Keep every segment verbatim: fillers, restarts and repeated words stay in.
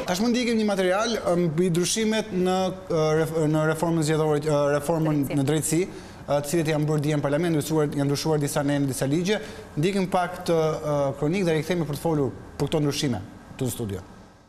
Tashmë ndikim një material mbi ndryshimet në reformën zgjedhore, reformën në drejtësi, të cilët janë bërë dje në parlament, janë ndryshuar disa nene, disa ligje. Ndikim pak të kronik dhe rikthehemi për të folur për këto ndryshime të në studio.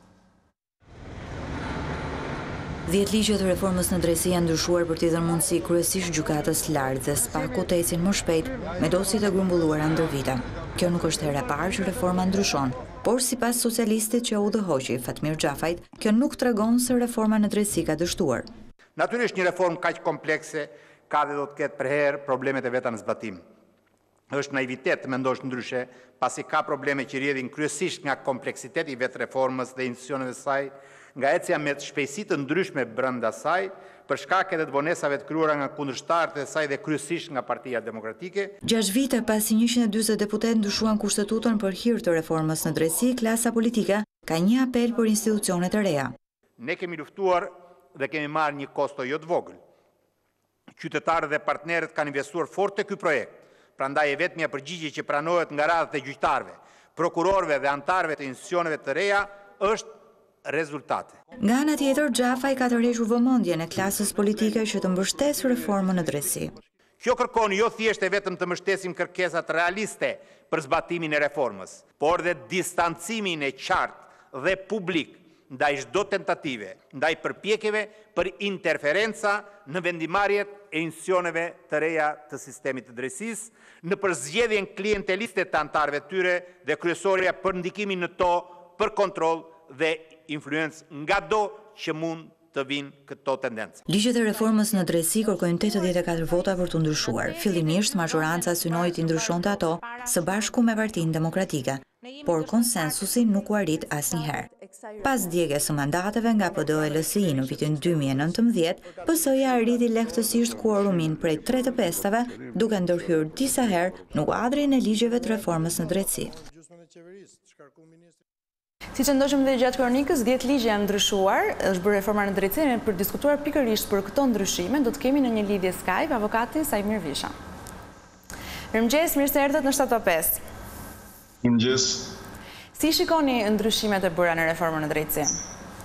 Dhjetë ligje të reformës në drejtësi janë ndryshuar për t'i dhënë mundësi kryesisht gjykatës lartë dhe SPAK-u të ecin më shpejt me dosjet e grumbulluara ndër vite. Kjo nuk është hera e parë që reforma ndryshon, por sipas socialistit që u dëhoqi Fatmir Xhafajt, kjo nuk tregon se reforma në drejtësi ka dështuar. Natyrisht një reformë kaq komplekse ka dhe do të ketë përherë problemet e veta në zbatim. Është naivitet të mendosh ndryshe, pasi ka probleme që rrjedhin kryesisht nga kompleksiteti i vetë reformës dhe institucioneve të saj, nga ecja me shpejtësi të ndryshme brenda saj, për shkak edhe të vonesave të krijuara nga kundërshtarët e saj dhe kryesisht nga Partia Demokratike. Gjashtë vite pasi njëqind e dyzet deputet ndryshuan kushtetutën për hir të reformës në drejtësi, klasa politike ka një apel për institucionet e reja. Ne kemi luftuar dhe kemi marrë një kosto jo të vogël. Qytetarët dhe partnerët kanë investuar fort te ky projekt. Prandaj e vetmja përgjigje që pranohet nga radhët e gjyqtarëve, prokurorëve dhe anëtarëve të institucioneve të reja është rezultate. Nga ana tjetër, Xhafaj ka tërhequr vëmendjen e klasës politike që të mbështesë reformën në drejtësi. Kjo kërkon jo thjesht e vetëm të mbështesim kërkesat realiste për zbatimin e reformës, por dhe distancimin e qartë dhe publik ndaj çdo tentative, ndaj përpjekjeve për interferenca në vendimarrjet e institucioneve të reja të sistemit të drejtësisë, në përzgjedhjen klienteliste të anëtarëve të tyre dhe kryesorja për ndikimin në to për kontroll dhe influencë nga do që mund të vinë këto tendencë. Ligjet e reformës në drejtësi kërkojnë tetëdhjetë e katër vota për të ndryshuar. Fillimisht majoranca synoi të ndryshonte ato së bashku me Partinë Demokratike, por konsensusi nuk u arrit asnjëherë. Pas djegjes së mandateve nga P D O e L S I në vitin dy mijë e nëntëmbëdhjetë, P S I-ja arriti lehtësisht kuorumin prej tre të pestave, duke ndërhyrë disa herë në kuadrin e ligjeve të reformës në drejtësi. Si që ndoshëm dhe gjatë kronikës, dhjetë ligje janë ndryshuar, është bërë reforma në drejtësi, për diskutuar pikërisht për këto ndryshime, do të kemi në një lidhje Skype avokati Sajmir Visha. Mirëmëngjes, mirë se erdhët në shtatë pesë. Mirëmëngjes. Si shikoni ndryshimet e bëra në reformën në drejtësi?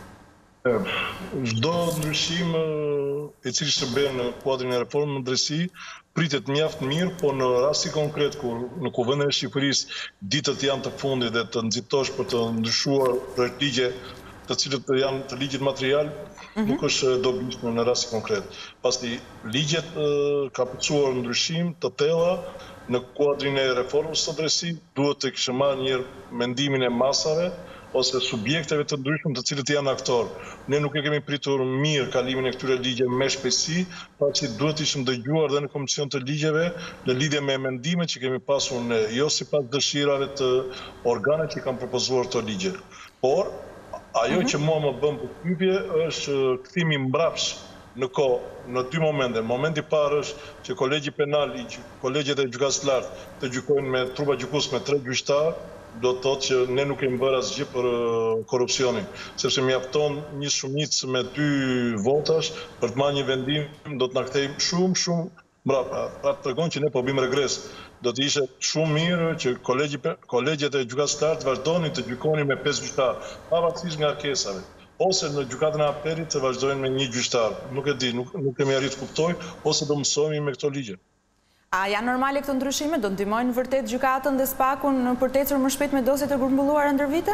Çdo ndryshim i cili shërben në kuadrin e reformës në drejtësi pritet mjaft mirë, po në rasti konkret kur në Kuvendin e Shqipërisë ditët janë të fundit dhe të nxitosh për të ndryshuar projektligje të cilët janë të ligjit material, mm-hmm. nuk është dobishme në rasti konkret. Pasi ligjet ka përcuar ndryshim të tella në kuadrin e reformës së drejtësisë, duhet të kishë marrë një mendimin e masave ose subjekteve të ndryshme të cilët janë aktor. Ne nuk e kemi pritur mirë kalimin e këtyre ligjeve me shpejtësi, pasi duhet ishim dëgjuar dhe në komision të ligjeve në lidhje me mendimet që kemi pasur ne, jo sipas dëshirave të organeve që kanë propozuar këto ligje. Por ajo mm-hmm. që mua më bën përshtypje është kthimi mbrapsht në kohë, në dy momente. Momenti i parë është që kolegji penal, kolegjet e gjykatës së lartë të gjykojnë me trupa gjykues me tre gjyqtar, do të thotë që ne nuk kemi bërë asgjë për korrupsionin, sepse mjafton një shumicë me dy votash për të marrë një vendim, do të na kthejmë shumë shumë mbrapa. Pra tregon që ne po bëjmë regres. Do të ishte shumë mirë që kolegjet e gjykatës së lartë vazhdonin të gjykonin me pesë gjyqtar, pavarësisht nga ankesave. Ose në gjykatën e apelit të vazhdojnë me një gjyqtar. Nuk e di, nuk, nuk kemi arritur të kuptoj, ose do mësojmë me këto ligje. A janë normale këto ndryshime? Do ndihmojnë vërtet gjykatën dhe SPAK-un në për të ecur më shpejt me dosjet e grumbulluara ndër vite?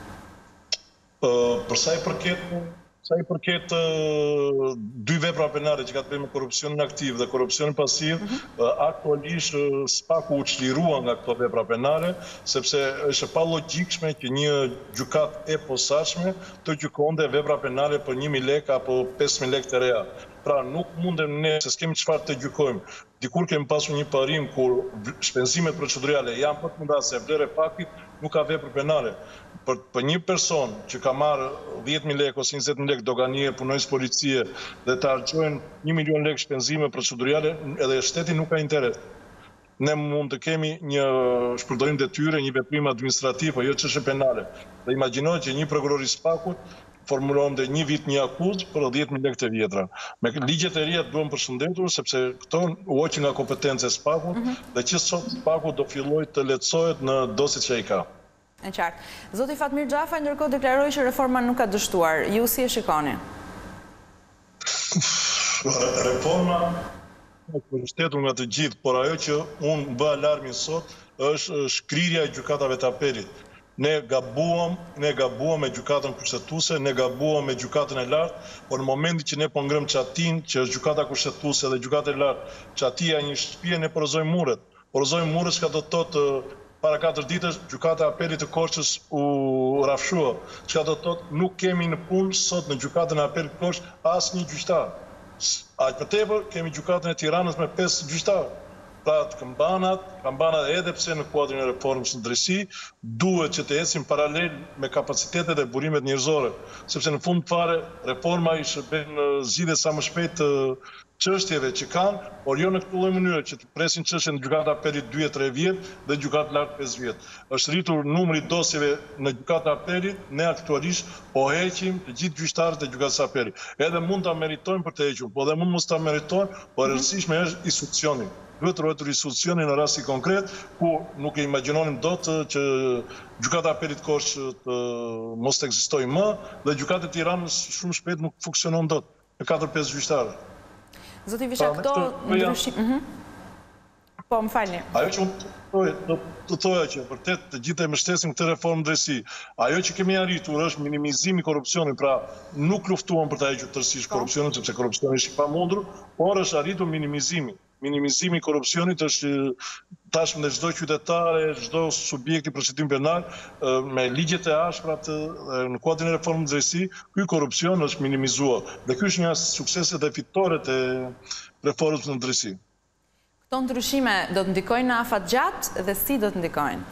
Uh, për sa i përket, sa i përket uh, dy vepra penale që ka të bëjë me korrupsionin aktiv dhe korrupsionin pasiv, mm-hmm. uh, aktualisht uh, SPAK-u u çlirua nga këto vepra penale, sepse është pa logjikshme që një gjykat e posaçme të gjykonte vepra penale për një mijë lekë apo pesë mijë lekë të reja. Pra nuk mundem ne, se s'kemi çfarë të gjykojmë. Dikur kemi pasur një parim kur shpenzimet procedurale janë për të mundur se vlera e faktit nuk ka vepër penale. Për, për një person që ka marrë dhjetë mijë lekë ose njëzet mijë lekë doganie, punonjës policie dhe të harxojnë një milion lekë shpenzime procedurale, edhe shteti nuk ka interes. Ne mund të kemi një shpërdorim detyre, një veprim administrativ, po jo çështje penale. Dhe imagjinoj që një prokuror i SPAK-ut formulon dhe një vit një akuzë për dhjetë mijë lekë të vjetra. Me ligjet e reja duhen përshëndetur sepse këto uoqin nga kompetencë e SPAK-ut mm-hmm. dhe që sot SPAK-u do filloj të lehtësohet në dosjet që ai ka. E qartë. Zoti Fatmir Xhafa ndërkohë deklaroi që reforma nuk ka dështuar. Ju si e shikoni? Reforma për shtetu nga të gjithë, por ajo që unë bë alarmin sot është shkrirja e gjykatave të apelit. Ne gabuam, ne gabuam me gjykatën kushtetuese, ne gabuam me gjykatën e lartë, por në momentin që ne po ngrëm çatin, që është gjykata kushtetuese dhe gjykata e lartë, çatia një shtëpie ne porozojmë muret. Porozojmë muret çka do të thotë para katër ditësh gjykata e apelit të Korçës u rafshua. Çka do të thotë nuk kemi në punë sot në gjykatën e apelit të Korçës asnjë gjyqtar. Aq më tepër kemi gjykatën e Tiranës me pesë gjyqtarë. Pra të këmbanat, këmbanat edhe pse në kuadrin e reformës në drejtësi, duhet që të ecim paralel me kapacitetet e burimet njerëzore, sepse në fund fare reforma i shërben zgjidhje sa më shpejt të çështjeve që kanë, por jo në këtë lloj mënyre që të presin çështjen në gjykata e apelit dy e tre vjet dhe gjykata e lartë pesë vjet. Është rritur numri i dosjeve në gjykata e apelit, ne aktualisht po heqim të gjithë gjyqtarët e gjykatës së apelit. Edhe mund ta meritojmë për të hequr, po edhe mund mos ta meritojmë, por e rëndësishme është instruksioni. Duhet të ruajtur instruksioni në rasti konkret, ku nuk e imagjinonim dot që gjykata e apelit Korçë të mos të ekzistojë më dhe gjykata e Tiranës shumë shpejt nuk funksionon dot me katër pesë gjyqtarë. Zoti Visha, këto ndryshime... Po, më falni. Ajo që unë të thoja që vërtet të gjithë e mbështesim këtë reformë drejtësi. Ajo që kemi arritur është minimizimi i korrupsionit, pra nuk luftuam për ta hequr tërësisht korrupsionin, sepse korrupsioni është i pamundur, por është arritur minimizimi. Minimizimi i korrupsionit është tashmë në çdo qytetare, çdo subjekt i procedim penal me ligjet e ashpra në kuadrin e reformës drejtësi, ky korrupsion është minimizuar. Dhe ky është një sukseset e fitoret e reformës në drejtësi. Këto ndryshime do të ndikojnë në afatgjat dhe si do të ndikojnë?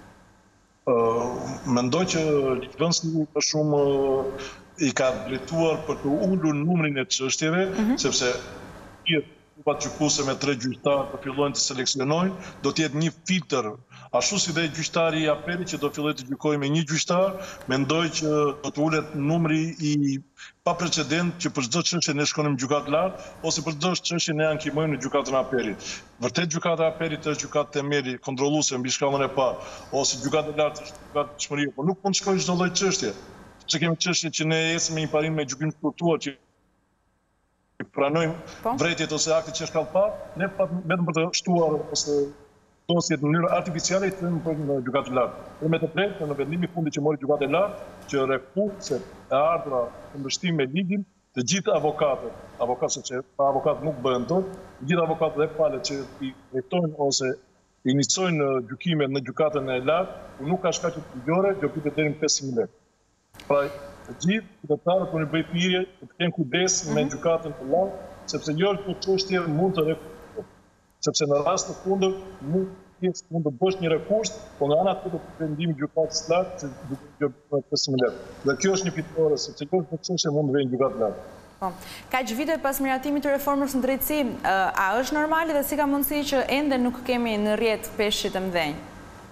Mendoj që Ligjvëndësi më shumë i ka drejtuar për të ulur numrin e çështjeve, sepse grupat gjykuese me tre gjyqtarë të fillojnë të seleksionojnë, do të jetë një filtr, ashtu si dhe gjyqtari i apelit që do fillojë të gjykojë me një gjyqtar, mendoj që do të ulet numri i pa precedent që për çdo çështje ne shkonim në gjykatë lartë ose për çdo çështje ne ankimojmë në gjykatën e apelit. Vërtet gjykata e apelit është gjykatë themeli kontrolluese mbi shkallën e parë, ose gjykata e lartë është gjykatë dëshmërie, por nuk mund të shkojë çdo lloj çështje. Sepse kemi çështje që ne ecim me një parim me gjykim të shkurtuar që pranojmë vërejtjet ose aktet që shkallë parë, ne vetëm për të shtuar ose dosjet në mënyrë artificiale i të në në gjykatë lartë. Dhe me të drejtë, në vendimi fundi që mori gjykatë lartë, që refuzet e ardhura të mbështim me ligjin, të gjithë avokatët, avokatët sepse pa avokat nuk bëhen dot, të gjithë avokatët dhe palët që i drejtojnë ose i iniciojnë gjykimet në gjykatën e lartë, ku nuk ka shkaqe ligjore, gjopitet deri në pesë mijë lekë. Pra, të gjithë qytetarët kur i bëjnë pirje, të kenë kujdes me gjykatën e lartë, sepse jo çdo çështje mund të refuzohet. Sepse në rast të fundit mund të mund të bësh një rekurs, por nga ana tjetër të vendimi gjykatës së lartë që do të pesë mijë lekë. Dhe kjo është një fitore, sepse kjo është çështje mund të vjen gjykatë e lartë. Po, kaq vite pas miratimit të reformës në drejtësi, a është normale dhe si ka mundësi që ende nuk kemi në rrjet peshqit të mëdhenj?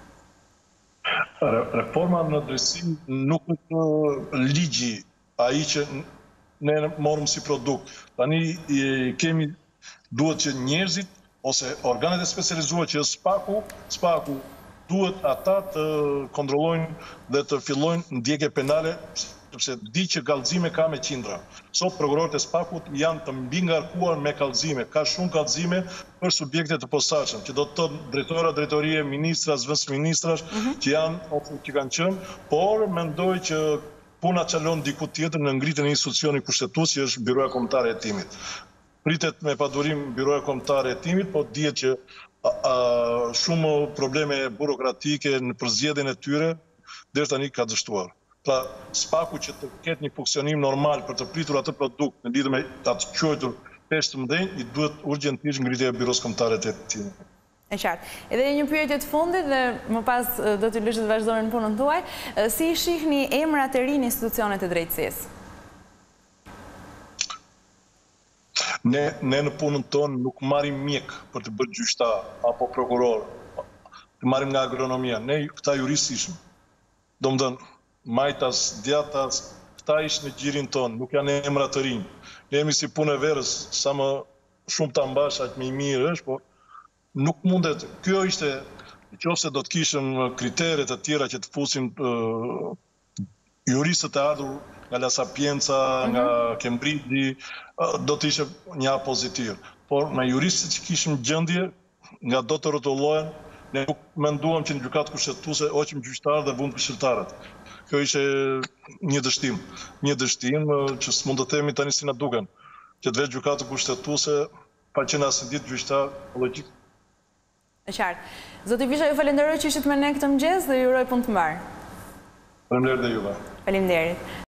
Reforma në drejtësi nuk është ligji ai që ne morëm si produkt. Tani kemi duhet që njerëzit ose organet e specializuar që SPAK-u, SPAK-u duhet ata të kontrollojnë dhe të fillojnë ndjekje penale, sepse di që kallëzime ka me qindra. Sot prokurorët e SPAK-ut janë të mbi ngarkuar me kallëzime, ka shumë kallëzime për subjekte të posaçëm, që do të thotë drejtora, drejtorie, ministra, zëvendës ministrash, që janë ose që kanë qenë, por mendoj që puna çalon diku tjetër në ngritjen e institucionit kushtetues që është Byroja Kombëtare e Hetimit. Pritet me padurim Byroja Kombëtare e Hetimit, po dihet që shumë probleme burokratike në përzgjedhjen e tyre deri tani ka dështuar. Pra, SPAK-u që të ketë një funksionim normal për të pritur atë produkt në lidhje me atë quajtur peshë të mëdhenj, i duhet urgjentisht ngritja e Byros Kombëtare të Hetimit. E qartë. Edhe një pyetje të fundit dhe më pas do t'ju lëshë të vazhdojnë në punën tuaj, si i shihni emrat e rinj në institucionet e drejtësisë? Ne, ne në punën tonë nuk marrim mjek për të bërë gjyqtar apo prokuror, të marrim nga agronomia. Ne këta juristë ishim. Domethënë, majtas, djatas, këta ishë në gjirin tonë, nuk janë emra të rinj. Ne jemi si punë e verës, sa më shumë të ambash, aq më i mirë është, por nuk mundet. Kjo ishte Nëse do të kishim kriteret e tjera që të fusin juristët e ardhur nga La Sapienza, nga Cambridge, do të ishte një pozitiv. Por me juristët që kishim gjendje, nga do të rrotullohen, ne nuk menduam që në gjykatë kushtetuese hoqim gjyqtarë dhe vëmë këshilltarët. Kjo ishte një dështim, një dështim që s'mund të themi tani si na duken, që të vetë gjykatë kushtetuese pa qenë asnjë ditë gjyqtar logjik. E qartë. Zoti Visha, ju falenderoj që ishit me ne këtë mëngjes dhe ju uroj punë të mbarë. Faleminderit dhe juve. Faleminderit.